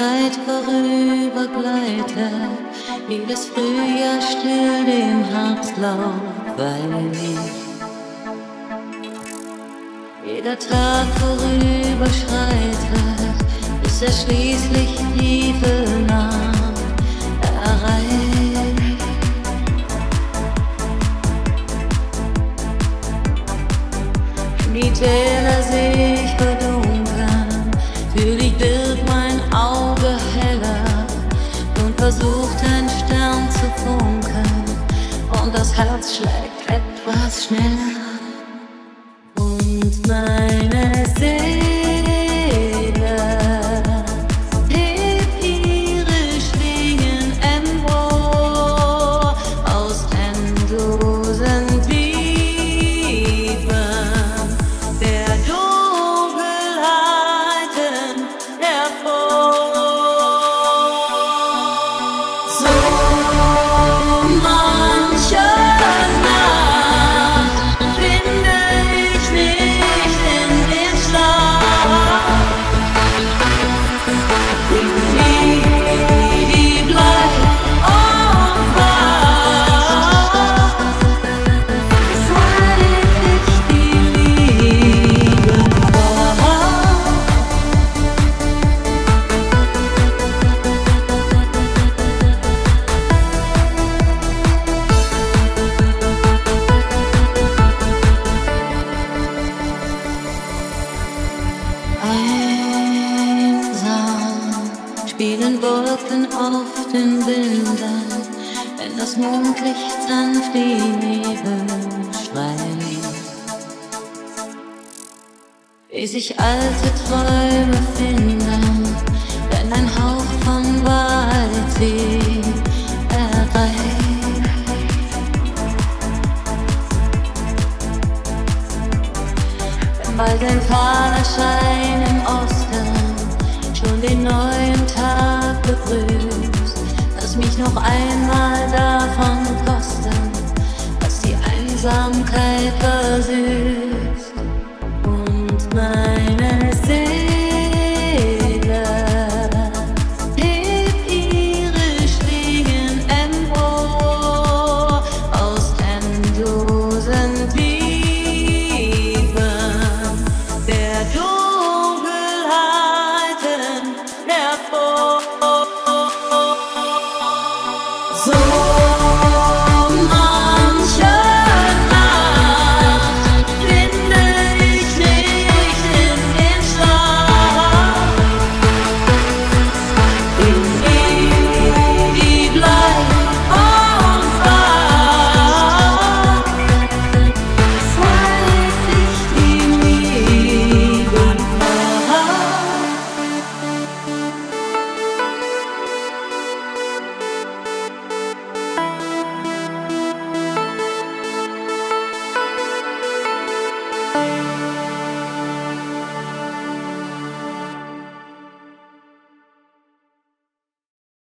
Zeit vorübergleite, wie das Frühjahr still dem Herbstlaub weicht. Jeder Tag vorüberschreitet, bis er schließlich tiefe Nacht erreicht. Die Täler seh ich verdunkeln, für dich wird mein Auge heller und versucht ein Stern zu funkeln und das Herz schlägt etwas schneller. Und meine Seele hebt ihre Schwingen empor aus endlosen Tiefen der Dunkelheiten hervor. So manche Nacht finde ich mich in den Schlaf. Die bleibt und wach, seit ich die Liebe war. Einsam spielen Wolken auf den Bildern, wenn das Mondlicht sanft die Nebel streicht. Wie sich alte Träume finden, wenn ein Hauch von Wahrheit sie erreicht. Wenn bald ein fahler Schein im Osten schon den neuen Tag begrüßt, lass mich noch einmal davon kosten, was die Einsamkeit versüßt. Und meine Seele hebt ihre Schwingen empor aus endlosen Tiefen der Dunkelheiten hervor.